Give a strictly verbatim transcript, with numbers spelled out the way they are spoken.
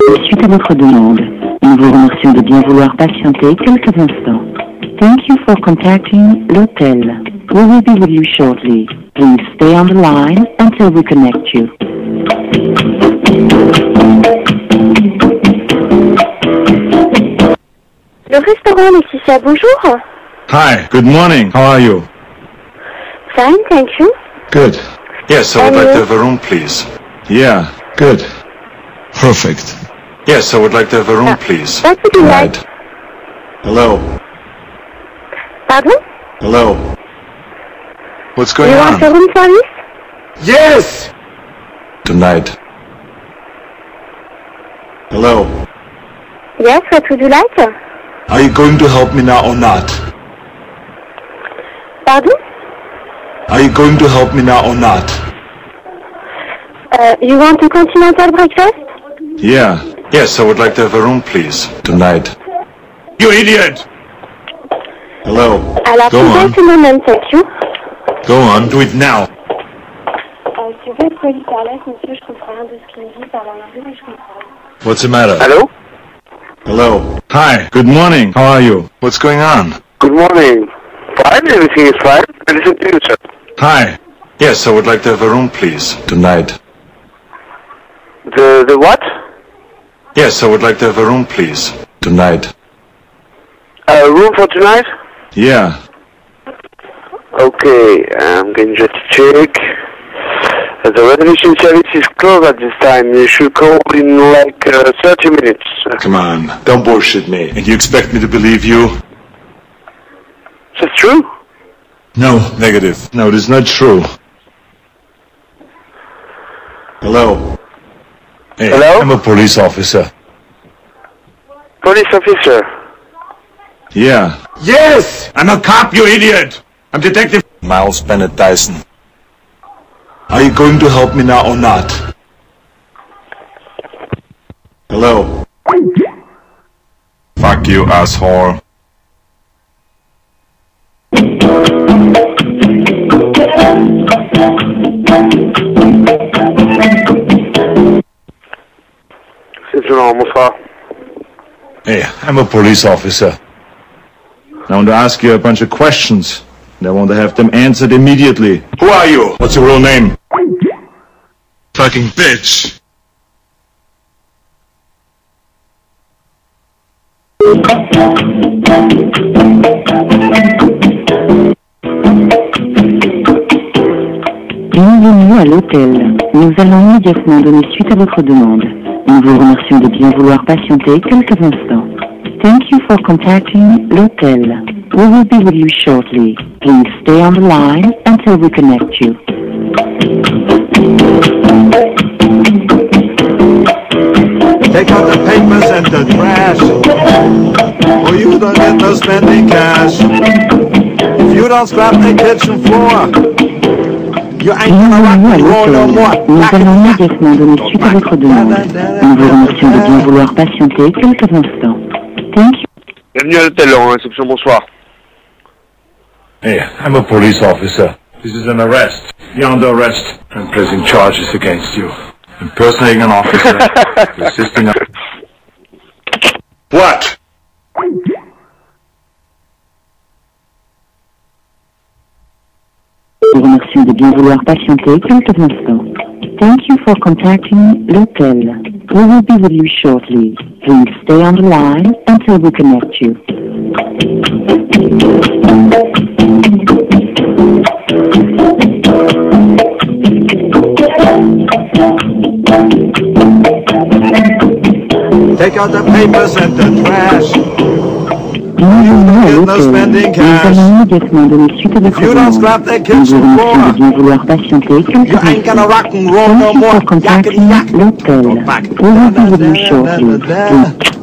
Suite à votre demande, nous vous remercions de bien vouloir patienter quelques instants. Thank you for contacting l'hôtel. We will be with you shortly. Please stay on the line until we connect you. Le restaurant Laetitia, bonjour. Hi, good morning. How are you? Fine, thank you. Good. Yes, I would like to have a room, please. Yeah, good. Perfect. Yes, I would like to have a room, Ah, please. What would you like? Tonight. Hello. Pardon? Hello. What's You going want a on? room service? Yes! Tonight. Hello. Yes, what would you like? Are you going to help me now or not? Pardon? Are you going to help me now or not? Uh, you want a continental breakfast? Yeah. Yes, I would like to have a room, please. Tonight. You idiot! Hello. Alors, Go on. just a moment, thank you. Go on, do it now. Euh, tu veux être poli par là, monsieur, je comprends rien de ce qu'il me dit, parle en anglais, mais je comprends rien. What's the matter? Hello? Hello. Hi, good morning. How are you? What's going on? Good morning. Fine, everything is fine. I listen to you, sir. Hi. Yes, I would like to have a room, please. Tonight. The, the what? Yes, I would like to have a room, please. Tonight. A room for tonight? Yeah. Okay, I'm going just to check. Uh, the reservation service is closed at this time. You should call in like uh, thirty minutes. Come on, don't bullshit me. And you expect me to believe you? That's true? No, negative. No, it is not true. Hello. Hey, Hello? I'm a police officer. Police officer. Yeah. Yes! I'm a cop, you idiot! I'm Detective Miles Bennett Dyson. Are you going to help me now or not? Hello. Fuck you, asshole. C'est Jean, bonsoir. Hey, I'm a police officer. I want to ask you a bunch of questions, and I want to have them answered immediately. Who are you? What's your real name? Fucking bitch. Bienvenue à l'hôtel. Nous allons immédiatement donner suite à votre demande. Nous vous remercions de bien vouloir patienter quelques instants. Thank you for contacting l'hôtel. We will be with you shortly. Please stay on the line until we connect you. Take out the papers and the trash, or you don't get no spending cash. If you don't scrap the kitchen floor, you ain't gonna rock Bienvenue à and roll no l'hôtel. more. Nous allons immédiatement donner suite à votre demande. Nous vous remercions de bien vouloir patienter quelques instants. Thank you. Bienvenue à l'hôtel en réception, bonsoir. Hey, I'm a police officer. This is an arrest. You're under arrest. I'm pressing charges against you. Impersonating an officer. Resisting a... What? Nous vous remercions de bien vouloir patienter quelques instants. Thank you for contacting l'hôtel. We will be with you shortly. Please stay on the line until we connect you. Take out the papers and the trash. Bienvenue à l'hôtel. Nous allons immédiatement donner suite à votre You don't demande. scrap that Nous vous kitchen remercions floor. de bien vouloir patienter quelques You ain't gonna instants. rock and roll no Thank you more. for contacting Yakety yak. l'hôtel. Back. We will be with you shortly. Please